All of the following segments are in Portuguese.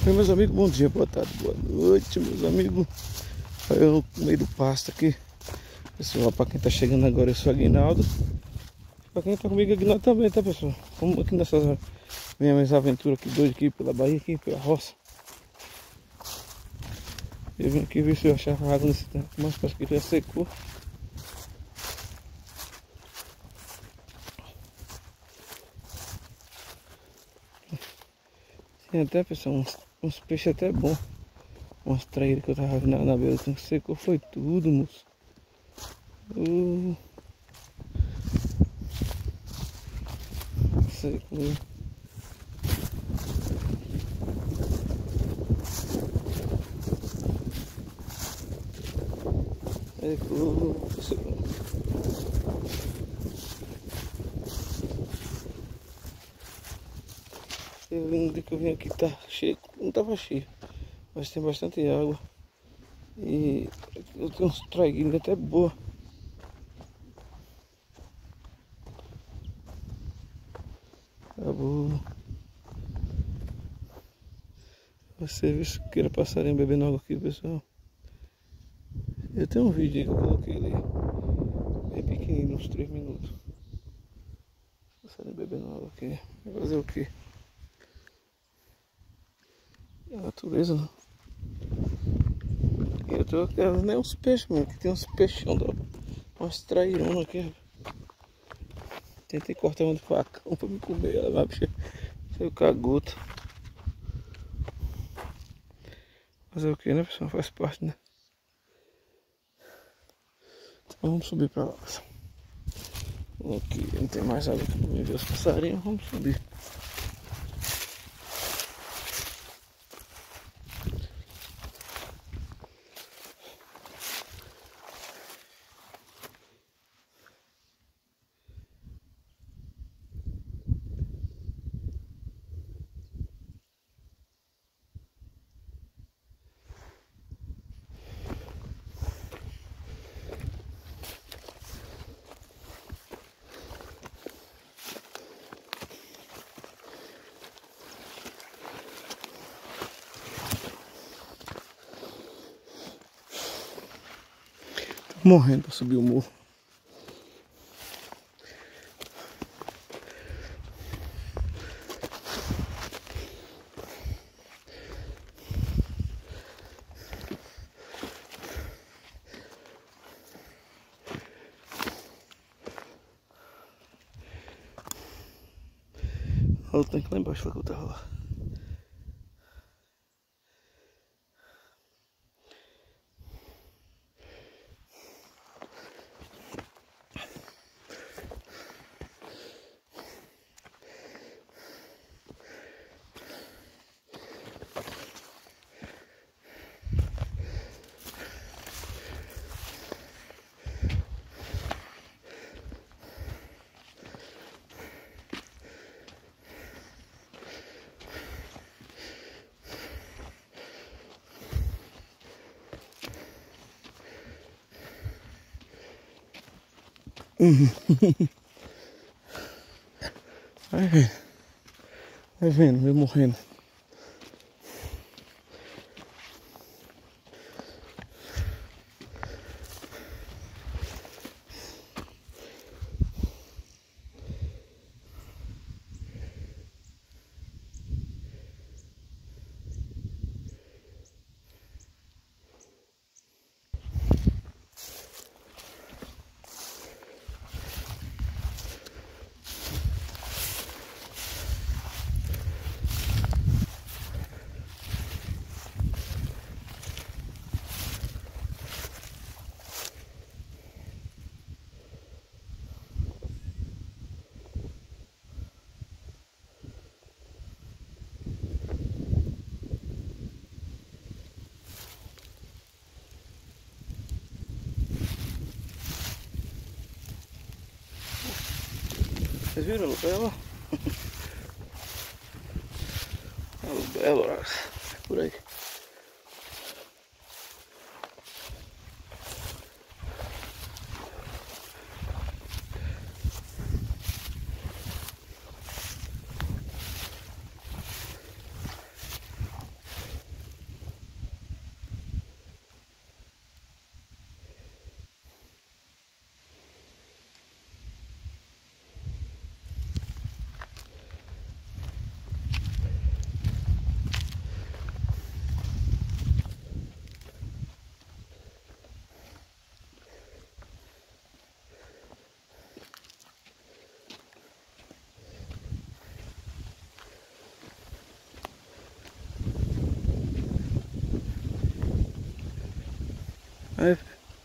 Oi, meus amigos, bom dia, boa tarde, boa noite, meus amigos. Eu no meio do pasto aqui. Pessoal, para quem tá chegando agora, eu sou Aguinaldo. Para quem tá comigo, Aguinaldo também, tá, pessoal? Vamos aqui nessas minhas aventuras aqui, doido aqui pela Bahia, aqui pela roça. Eu vim aqui ver se eu achava água nesse tempo, mas parece que já secou. Tem até, pessoal, uns peixes até bons. Umas traíras que eu tava vendo na beira, que secou foi tudo, moço. Secou. Secou. Eu vim que eu vim aqui tá cheio, não tava cheio, mas tem bastante água. E eu tenho uns traguinhos até boa. Tá bom. Você viu se queira passarinho bebendo água aqui, pessoal. Eu tenho um vídeo aí que eu coloquei ali, bem pequenininho, uns 3 minutos. Passarinho bebendo água aqui. Vai fazer o quê? É a natureza, né? Eu tô querendo nem uns peixes, mano, que tem uns peixão, umas traironas aqui. Tentei cortar uma de facão pra me comer, ela vai ser o cagoto. Fazer o que, né, pessoal? Faz parte, né? Então vamos subir pra lá, pessoal. Aqui não tem mais água aqui pra ver os passarinhos, vamos subir. Morrendo para subir o morro. Olha o tanque lá embaixo, foi que eu tava lá. Vai vendo, eu morrendo. Vocês viram o belo? Olha o belo, por aí. Aí,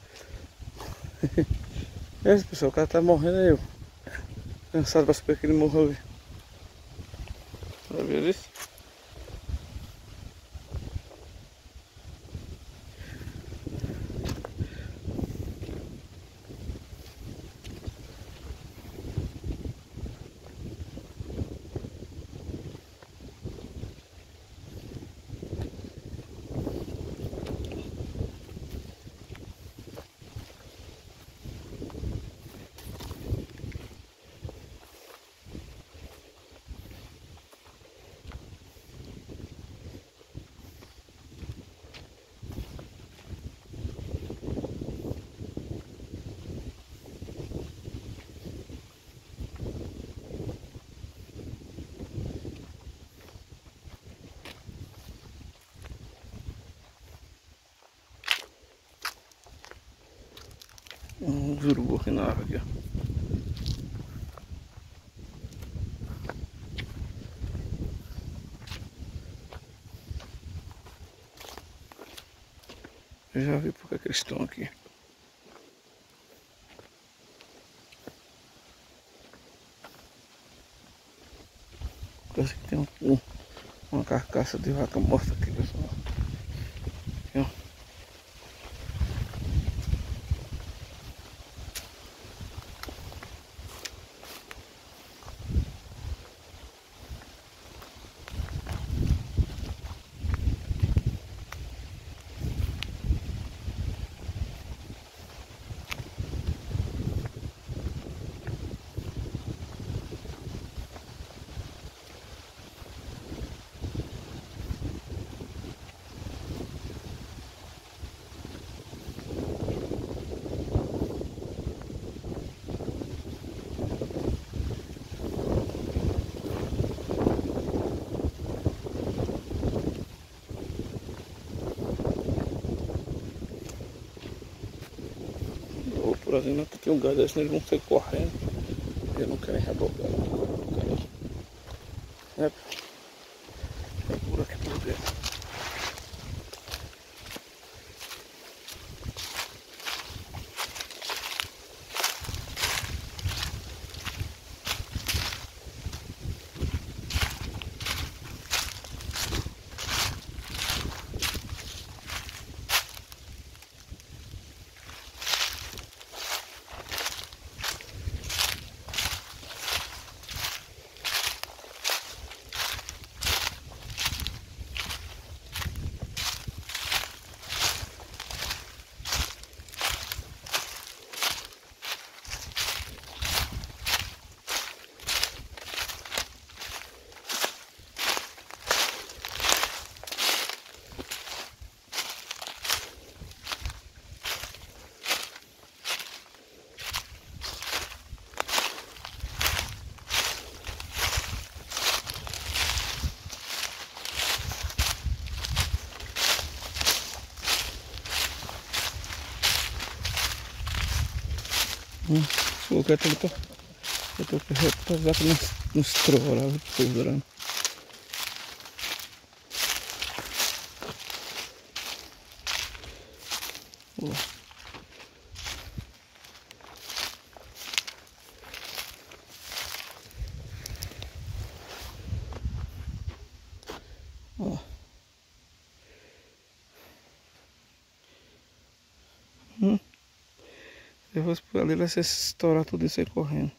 esse pessoal, o cara tá morrendo aí, ó. Cansado pra saber que ele morreu ali. Tá vendo isso? Urubu aqui na água, aqui, ó. Eu já vi porque eles estão aqui. Parece que tem uma carcaça de vaca morta aqui, pessoal. Aqui, ó. Por exemplo, aqui tem um gado desse, eles vão sair correndo. Eles não querem rebocar. É por aqui por dentro. O gato ele tá nos trolls, podrão. Ó. Se fosse por ali, vai se estourar tudo isso aí correndo.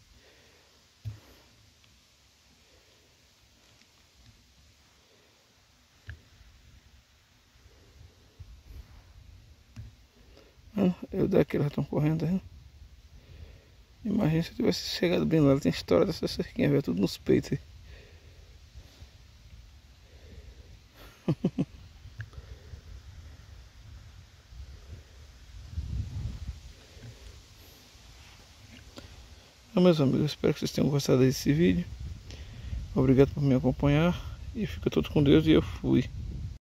Eu daqui elas estão correndo aí. Imagina se eu tivesse chegado bem lá, tem história dessa cerquinha, velho, tudo nos peitos aí. Então, meus amigos, espero que vocês tenham gostado desse vídeo. Obrigado por me acompanhar. E fica tudo com Deus e eu fui.